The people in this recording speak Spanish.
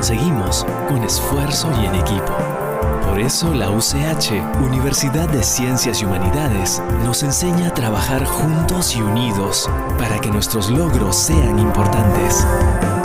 conseguimos con esfuerzo y en equipo. Por eso la UCH, Universidad de Ciencias y Humanidades, nos enseña a trabajar juntos y unidos para que nuestros logros sean importantes.